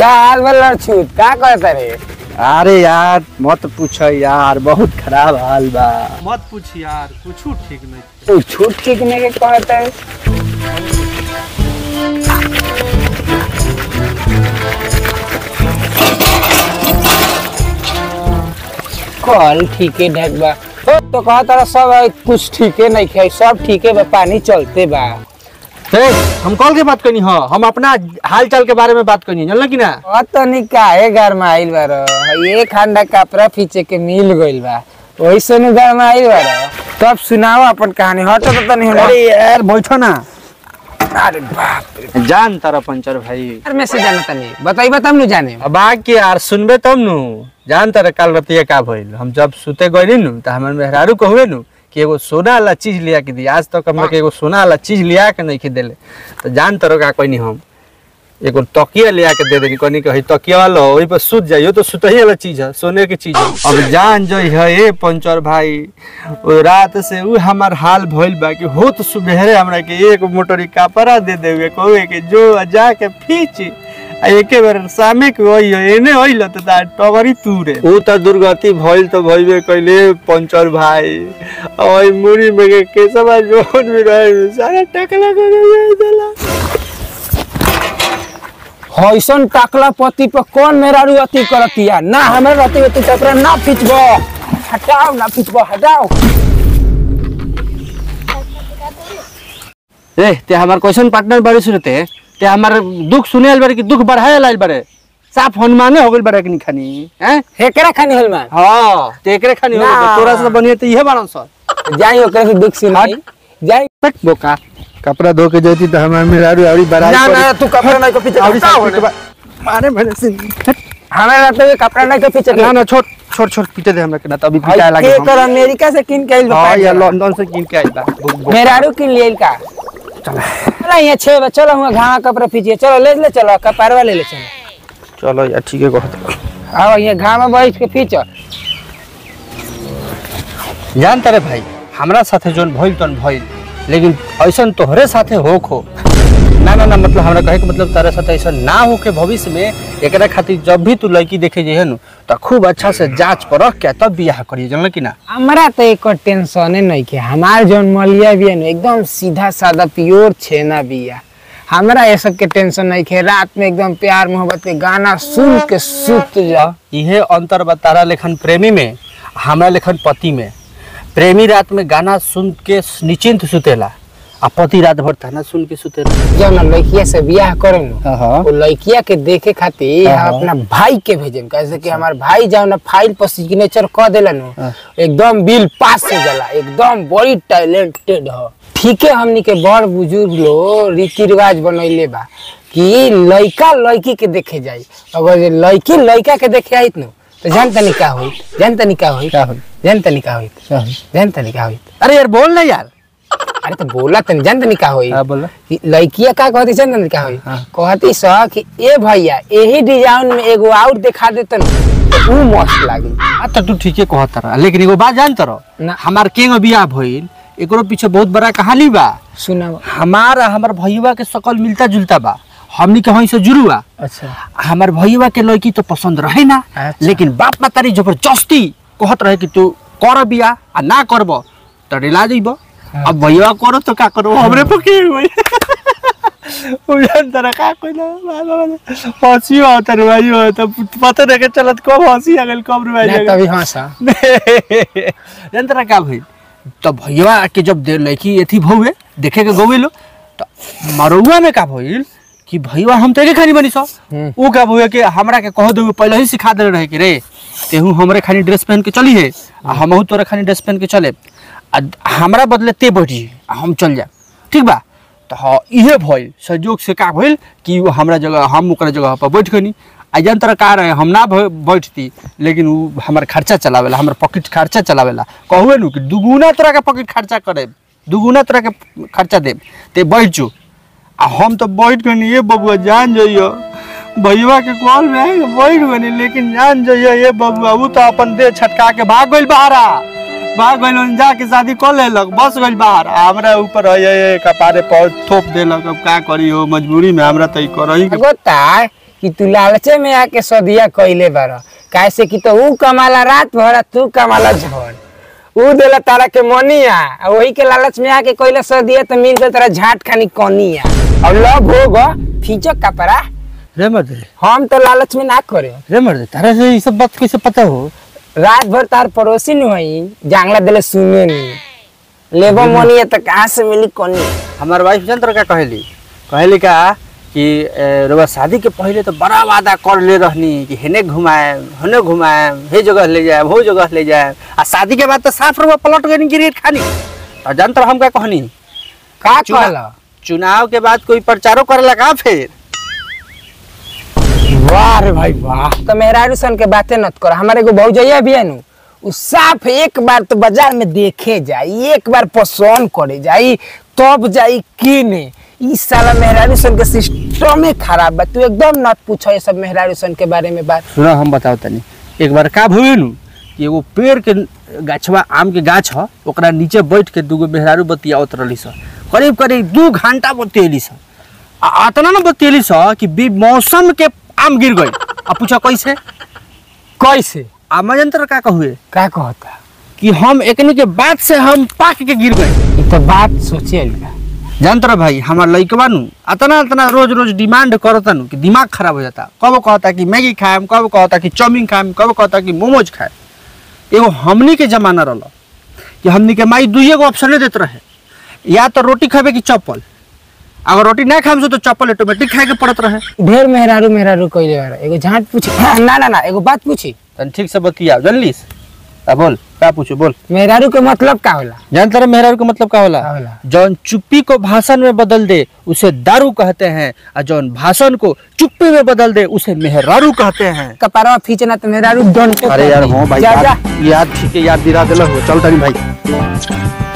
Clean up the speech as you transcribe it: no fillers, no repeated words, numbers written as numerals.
का हाल बा छूत का कहता रे? अरे यार मत पूछ यार, बहुत खराब हाल बा। मत पूछ यार, कुछ ठीक नहीं। कुछ ठीक नहीं के कहता है। कल ठीके ढक बा तो कहता सब कुछ ठीके नहीं खाई, सब ठीके बा, पानी चलते बा। हम कॉल के बात करनी हो, हम अपना हाल चाल के बारे में बात करनी, जानल कि ना? तो नहीं काहे गरमाइल बारो, ये खंडा कपड़ा पीछे के मिल गइल बा, वही से न गरमाइल बारो। तब सुनाओ अपन कहानी। हट तो नहीं होला। अरे यार बैठो ना। अरे बाप रे, जान तारा पंचर भाई यार मैं से जानता नहीं, बताइबा तब न जाने। अब बाकी यार सुनबे तब नु जान तारा। काल रतिया का भइल, हम जब सुते गइली नु त हमर मेहरारू कहवे नु कि एगो सोना वाला चीज लिया के दी। आज तक हम एगो सोना वाला चीज लिया के नहीं देले। तो जान तारो का कहनी, हम एगो तकिया लिया के दे देनी, कहनी कही तकिया वाला ओही पर सुत जाइयो, तो सुतही वाला चीज है, सोने की चीज है। अब जान जई है ए पंचर भाई, ओ रात से उ हमार हाल भइल बा कि होत सुबेरे हमरा के एक मोटरी कपड़ा दे देवे, कहवे के जो जा के फीच आ एके बार सामे के होई एने होइल त टगरी तूरे। उ त दुर्गति भइल त भइबे कइले पंचर भाई। ओई मुरी में के केसवा जोन भी रहे सारा टकला कर देला। हईसन टाकला पति पर कौन मेहरारू अति करतिया ना? हमें रहते तू कपड़ा ना खींचबो, हटाओ ना खींचबो, हटाओ। ए ते हमार क्वेश्चन पार्टनर बारे सुनते, ते हमार दुख सुने आइल बारे कि दुख बढ़ाए आइल बारे? साफ हनुमाने हो गइल बारे कि खानी हैं? हेकरा खानी हनुमान? हां ते एकरे खानी हो गइल। तोरा से बनिए त इहे बारन सर। जाई ओकरा से दुख सुनाई जाई। तक बोका कपड़ा धो के जाती तो हमार मेहरारू आवड़ी बराबर। ना ना तू कपड़ा नहीं को पीछे हटाओ। मारे भले से हमें रहते हुए कपड़ा नहीं को पीछे। ना ना छोड़ छोड़ छोड़ पीटे दे हमरा के ना, तो अभी पिटाए लागे। के कर अमेरिका से किन के आइल बा? हां या लंदन से किन के आइल बा। मेहरारू किन लेल का? चला यहाँ 6 बजे चलो, हुआ घावा कपड़ा पीछे चलो, ले चलो कपड़वा ले चलो। चलो यार ठीक है कहत। आओ यहाँ घावा बैठ के पीछे। जानता रे भाई, हमरा साथे जोन भइल तन भइल, लेकिन ऐसन तोहरे साथे होखो ना ना ना, मतलब हमरा कहे के मतलब तारे साथे ऐसा ना हो के भविष्य में। एकरा खातिर जब भी तू लड़की देखे जे है नु त खूब अच्छा से जांच परख के तब बियाह करिए, जानल कि ना? हमरा तो एक टेंशन नहीं के। हमार जोन मलिया बिया नु एकदम सीधा सादा प्योर छेना बिया। हमरा ये सब के टेंशन नहीं के। रात में एकदम प्यार मोहब्बत के गाना सुन के सुत जा। इहे अंतर बा तारा लेखन प्रेमी में, हमरा लेखन पति में। प्रेमी रात में गाना सुन के निश्चिंत सुतेला, आ पति रात भर ताना सुन के सुतेला। जब ना लड़किया से बियाह करे नु वो लड़किया के देखे खातिर अपना भाई के भेजे, कैसे कि हमार भाई जाओ ना फाइल पर सिग्नेचर कर देला नु एकदम बिल पास से जाला, एकदम बड़ी टैलेंटेड हो। ठीक है, हमनी के बड़ बुजुर्ग लो रीति रिवाज बनैले बा कि लड़का लड़की के देखे जाई। अगर लड़की लड़का के देखे आई नु तो जानता नहीं का होई, जानता नहीं का होई, जानता नहीं का होई, जानता नहीं का होई। अरे यार बोल ना यार। अरे तो बोला तनी, जानता नहीं का होई। हां बोला। लड़किया का कहती जानता नहीं का होई? कहती स कि ए भैया यही डिजाइन में एगो और दिखा देत न तो ऊ मस्त लागी। आ त तू ठीके कहत रहा, लेकिन एगो बात जानत रह, हमार केगो बियाह भइल एकरो पीछे बहुत बड़ा कहानी बा। सुनाओ। हमार भईवा के शकल मिलता जुलता बा, हमनी के हई से जुड़ुआ। अच्छा। हमार भईवा के लड़की तो पसंद रहे ना। अच्छा। लेकिन बाप मातारी जबरदस्ती कहत रहे कि तू कर बिया आ ना करब त रिला जइबो। अब भईवा करो तो का करो, हमरे पके होई। ओ जान तरह का कोइला हंसी होता रे भाई, होता पता नहीं के चलत कब हंसी आ गेल कब रे भाई। ना तभी हंसा। जान तरह का भइल, तो भईवा के जब लड़की एथी भौवे देखे के गवेलो तो मरुआ में का भइल कि भईवा हम तेरे खानी बनी सो। ऊ का भौवे के हमरा के कह दो पहले ही सिखा दे रहे कि रे तेहू हमरे खानी ड्रेस पहन के चली है आ हमहू तोरे खानी ड्रेस पहन के चले, आ हमरा बदले ते बैठी आ हम चल जा, ठीक बा? तो हाँ इहे भइल संजोग से का भइल कि वो हमरा जगह हम ओकरा जगह पर बैठ गनी। आ जान तरह का रहे हम ना बैठती, लेकिन वो हमार खर्चा चलावेला, हमार पॉकेट खर्चा चलावेला। कहवे नु कि दुगुना तरह का पॉकेट खर्चा करे, दुगुना तरह के खर्चा दे, ते बैठ जो। आ हम तो बैठ गनी ये बबुआ, जान जइयो भईवा के कॉल में आए बैठ गनी, लेकिन जान जइयो ये बबुआ वो तो अपन देह छटका के भाग गइल बहारा, भाग गइल जाके शादी कर लेलक, बस गइल बाहर। हमरा ऊपर कपारे पर थोप देलक। अब का करी हो, मजबूरी में हमरा तो करही गोता कि तू लालचे में आके सदिया कइले बार कैसे कि तो ऊ कमाला रात भर तू कमाला झड़ ऊ देला तारा के मनिया आ वही के लालच में आके कइले सदिया तो मिल गए तारा झाट खानी कनिया और लव होगा फीचक कपड़ा रे मर्द हम तो लालच में ना करे रे मर्द तारा से ये सब बात कैसे पता हो? रात भर तार पड़ोसी नहीं हुई जांगला दिले सुने नहीं लेबो मनिया तो कहाँ से मिली कनी। हमार वाइफ जंतर का कहली का कि रोबा शादी के पहले तो बड़ा वादा कर ले रहनी कि हेने घुमाए हने घुमाए हे जगह ले जाए वो जगह ले जाए आ शादी के बाद तो साफ रोबा पलट गई गिरेट खानी। और जंतर हम क्या कहनी का कहला चुनाव के बाद कोई प्रचारो करेला का फिर? वाह रे भाई वाह तो मेहरारू सन के बातें मत कर हमारे को भौजैया भी है नु उ साफ एक बार तो बाजार में देखे जाई एक बार पसंद करे जाई तब जाई किने ई साला मेहरारू सन के सिस्टम ही खराब बा। तू एकदम मत पूछो ये सब मेहरारू सन के बारे में बात। सुना हम बताओ तनी एक बार का भइल नु कि एगो पेड़ के गाछवा आम के गाछ ह ओकरा नीचे बैठ के दूगो मेहरारू बतियावत रहली स करीब करीब 2 घंटा बतियली स आ इतना न बतियली स कि मौसम के आम गिर गई। अब पूछा कैसे कैसे आ मजंतर का कहुए का कहता कि हम एकनी के बात से हम पाक के गिर गए। ई तो बात सोचे लिया जानतर भाई हमार लइकवा नु इतना रोज रोज डिमांड करता नु कि दिमाग खराब हो जाता। कब कहता कि मैगी खाएम कब कहता कि चाउमीन खाएम कब कहता कि मोमोज खाए। एगो हमनी के जमाना रहल कि हमनी के माई दुइये गो ऑप्शन देत रहे या तो रोटी खाबे कि चप्पल। अगर रोटी ना खाम तो चप्पल ऑटोमेटिक खाए के पड़त रहे। ढेर मेहरारू कइले बारे एगो झाट पूछी ना एगो बात पूछी तन ठीक से बतिया जानलीस। बोल का पूछो बोल। मेहरारू के मतलब का होला? जानते रहे मेहरारू का मतलब का होला? जौन चुप्पी को भाषण में बदल दे उसे दारू कहते हैं और जौन भाषण को चुप्पी में बदल दे उसे मेहरारू कहते हैं। कपारवा खींचना तो मेहरारू डंटे। अरे यार हो भाई याद ठीक है याद दिला देला हो चल तनी भाई।